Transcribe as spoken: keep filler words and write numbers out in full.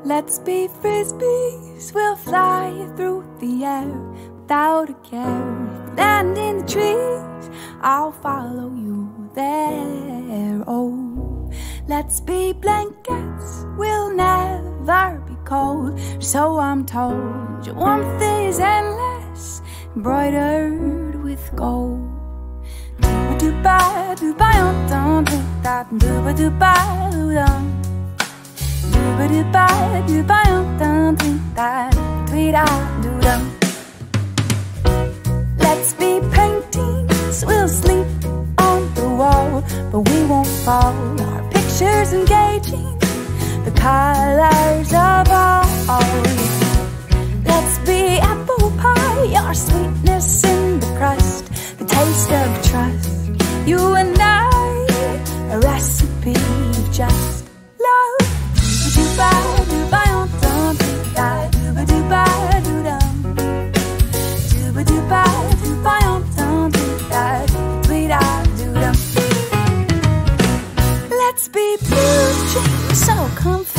Let's be frisbees, we'll fly through the air without a care. Land in the trees, I'll follow you there. Oh, let's be blankets, we'll never be cold. So I'm told, your warmth is endless, embroidered with gold. Dooba dooba dum dum da dooba dooba dum. Dooba dooba dooba dum dum da tweeda doo dum. Let's be paintings, we'll sleep on the wall, but we won't fall. Our pictures engaging the colors of all. Let's be apple pie, our sweetness in the crust, the taste of trust. You and I, a recipe of just love. Dooba dooba dum dooba dooba dooba doo dum. Dooba dooba dooba dum dooba dooba doo dum. Let's be blue jeans, so comfy.